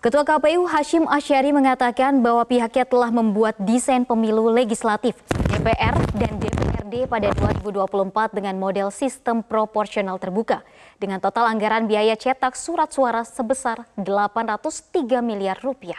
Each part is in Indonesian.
Ketua KPU Hasyim Asyari mengatakan bahwa pihaknya telah membuat desain pemilu legislatif DPR dan DPRD pada 2024 dengan model sistem proporsional terbuka dengan total anggaran biaya cetak surat suara sebesar 803 miliar rupiah.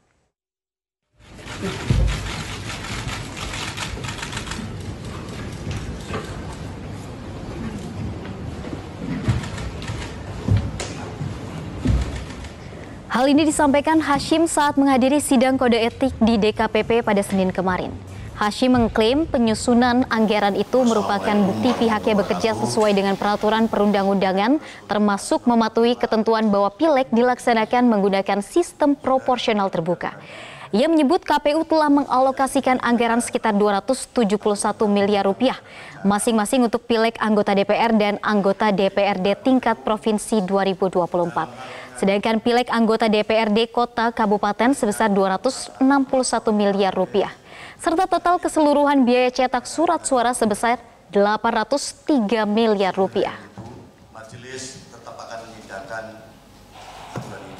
Hal ini disampaikan Hasyim saat menghadiri sidang kode etik di DKPP pada Senin kemarin. Hasyim mengklaim penyusunan anggaran itu merupakan bukti pihaknya bekerja sesuai dengan peraturan perundang-undangan, termasuk mematuhi ketentuan bahwa pileg dilaksanakan menggunakan sistem proporsional terbuka. Ia menyebut KPU telah mengalokasikan anggaran sekitar 271 miliar rupiah, masing-masing untuk pileg anggota DPR dan anggota DPRD tingkat provinsi 2024. Sedangkan pileg anggota DPRD kota kabupaten sebesar 261 miliar rupiah. Serta total keseluruhan biaya cetak surat suara sebesar 803 miliar rupiah. Majelis tetap akan memindahkan aturan ini.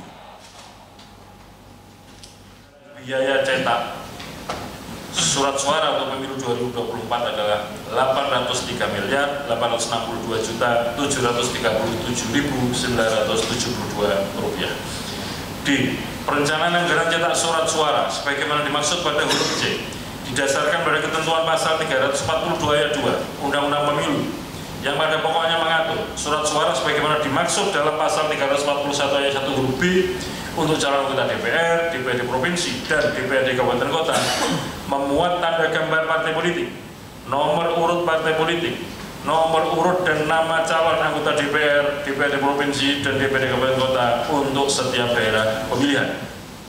Biaya cetak surat suara untuk pemilu 2024 adalah 803 miliar 862 juta 737.972 rupiah. D. Perencanaan anggaran cetak surat suara sebagaimana dimaksud pada huruf C didasarkan pada ketentuan pasal 342 ayat 2 Undang-Undang Pemilu yang pada pokoknya mengatur surat suara sebagaimana dimaksud dalam pasal 341 ayat 1 huruf B untuk calon anggota DPR, DPRD provinsi, dan DPRD kabupaten kota memuat tanda gambar partai politik, nomor urut partai politik, nomor urut dan nama calon anggota DPR, DPRD provinsi, dan DPRD kabupaten kota untuk setiap daerah pemilihan.